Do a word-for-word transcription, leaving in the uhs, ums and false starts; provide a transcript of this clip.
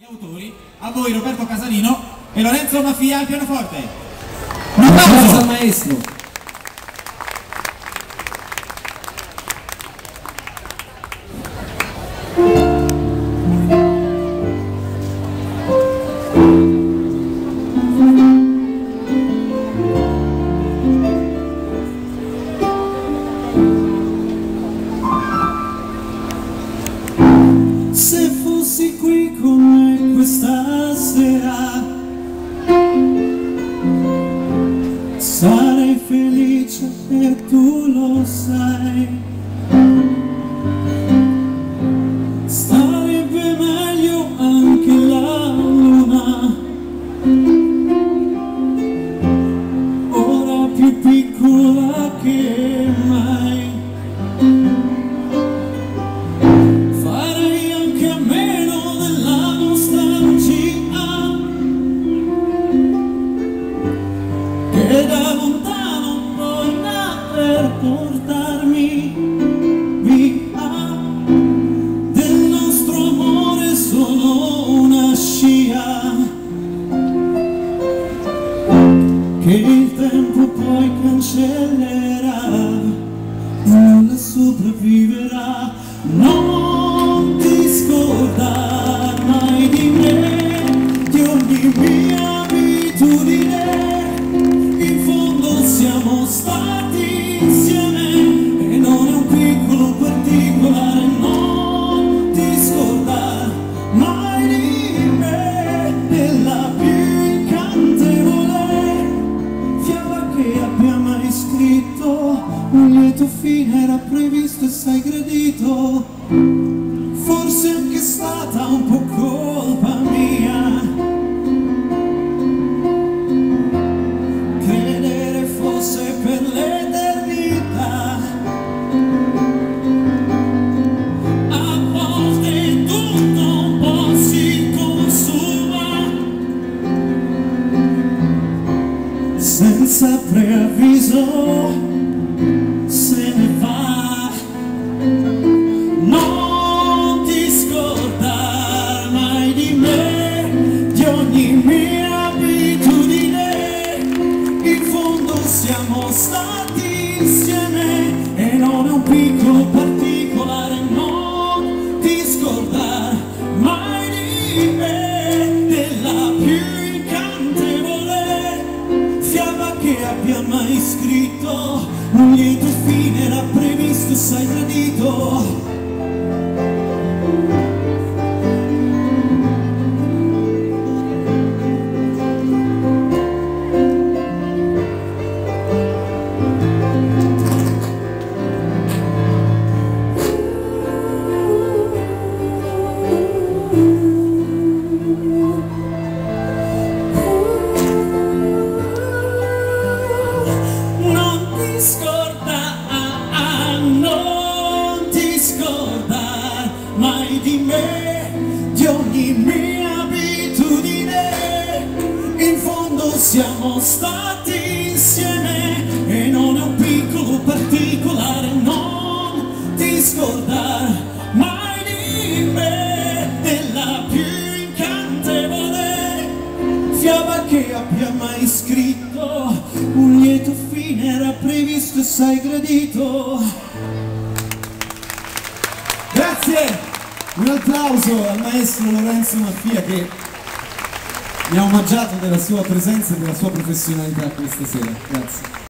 Gli autori, a voi Roberto Casalino e Lorenzo Maffia al pianoforte. Un applauso al maestro. Se fossi qui con me questa sera sarei felice e tu lo sai. Starebbe meglio anche la luna, ora più piccola che mai. E da lontano torna per portarmi via del nostro amore solo una scia che il tempo poi cancellerà e nulla sopravviverà. Non ti scordar mai di me, di ogni mia abitudine. Siamo stati insieme e non è un piccolo particolare. Non ti scordare mai di me, della più incantevole fiaba che abbia mai scritto. Un lieto fine era previsto e sei gradito. Forse è anche stata un po' colpa mia per l'eternità. A volte tutto un po' si consuma senza preavviso, se ne va. Non ti scordar mai di me, di ogni mia abitudine. In fondo siamo stati insieme e non è un piccolo particolare. Non ti scordare mai di me, della più incantevole fiaba che abbia mai scritto. Un lieto fine era previsto e sei gradito. Non ti scordare mai di me, di ogni mia abitudine. In fondo siamo stati insieme e non è un piccolo particolare. Non ti scordare mai di me, della più incantevole fiaba che abbia mai scritto. Un lieto fine era previsto e sei gradito. Grazie! Un applauso al maestro Lorenzo Maffia che mi ha omaggiato della sua presenza e della sua professionalità questa sera. Grazie.